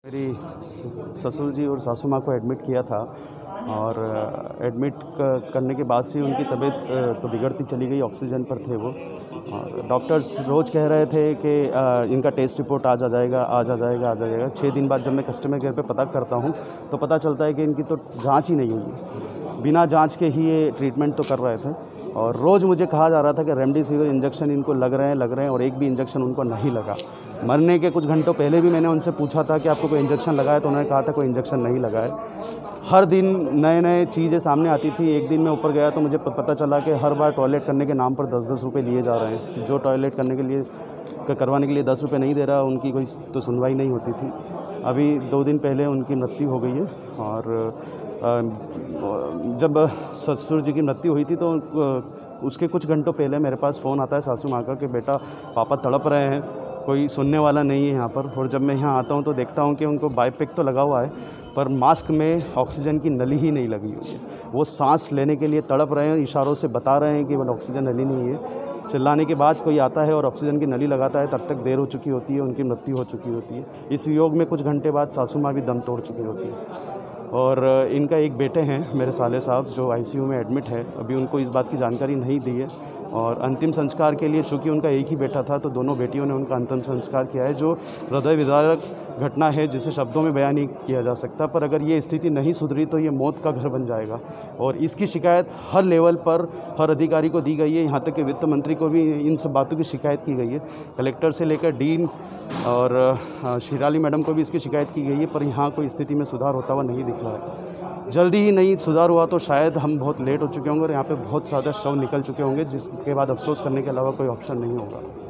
मेरी ससुर जी और सासू माँ को एडमिट किया था और एडमिट करने के बाद से उनकी तबीयत तो बिगड़ती चली गई। ऑक्सीजन पर थे वो और डॉक्टर्स रोज़ कह रहे थे कि इनका टेस्ट रिपोर्ट आज आ जाएगा, आज आ जाएगा, आज आ जाएगा। 6 दिन बाद जब मैं कस्टमर केयर पे पता करता हूँ तो पता चलता है कि इनकी तो जांच ही नहीं हुई। बिना जांच के ही ये ट्रीटमेंट तो कर रहे थे और रोज़ मुझे कहा जा रहा था कि रेमडेसिविर इंजेक्शन इनको लग रहे हैं और एक भी इंजेक्शन उनको नहीं लगा। मरने के कुछ घंटों पहले भी मैंने उनसे पूछा था कि आपको कोई इंजेक्शन लगा है, तो उन्होंने कहा था कोई इंजेक्शन नहीं लगा है। हर दिन नए चीज़ें सामने आती थी। एक दिन मैं ऊपर गया तो मुझे पता चला कि हर बार टॉयलेट करने के नाम पर 10-10 रुपये लिए जा रहे हैं। जो टॉयलेट करवाने के लिए 10 रुपये नहीं दे रहा, उनकी कोई तो सुनवाई नहीं होती थी। अभी 2 दिन पहले उनकी मृत्यु हो गई है और जब ससुर जी की मृत्यु हुई थी तो उसके कुछ घंटों पहले मेरे पास फ़ोन आता है सासू माँ का कि बेटा पापा तड़प रहे हैं, कोई सुनने वाला नहीं है यहाँ पर। और जब मैं यहाँ आता हूँ तो देखता हूँ कि उनको बायोपिक तो लगा हुआ है पर मास्क में ऑक्सीजन की नली ही नहीं लगी हुई है। वो सांस लेने के लिए तड़प रहे हैं, इशारों से बता रहे हैं कि वो ऑक्सीजन नली नहीं है। चिल्लाने के बाद कोई आता है और ऑक्सीजन की नली लगाता है, तब तक देर हो चुकी होती है, उनकी मृत्यु हो चुकी होती है। इस वियोग में कुछ घंटे बाद सासू माँ भी दम तोड़ चुकी होती है। और इनका एक बेटे हैं मेरे साले साहब जो आईसीयू में एडमिट है। अभी उनको इस बात की जानकारी नहीं दी है और अंतिम संस्कार के लिए चूँकि उनका एक ही बेटा था तो दोनों बेटियों ने उनका अंतिम संस्कार किया है, जो हृदय विदारक घटना है जिसे शब्दों में बयान नहीं किया जा सकता। पर अगर ये स्थिति नहीं सुधरी तो ये मौत का घर बन जाएगा और इसकी शिकायत हर लेवल पर हर अधिकारी को दी गई है। यहाँ तक कि वित्त मंत्री को भी इन सब बातों की शिकायत की गई है। कलेक्टर से लेकर डीन और शिराली मैडम को भी इसकी शिकायत की गई है, पर यहाँ कोई स्थिति में सुधार होता हुआ नहीं दिख रहा है। जल्दी ही नहीं सुधार हुआ तो शायद हम बहुत लेट हो चुके होंगे और यहाँ पे बहुत ज़्यादा शव निकल चुके होंगे, जिसके बाद अफसोस करने के अलावा कोई ऑप्शन नहीं होगा।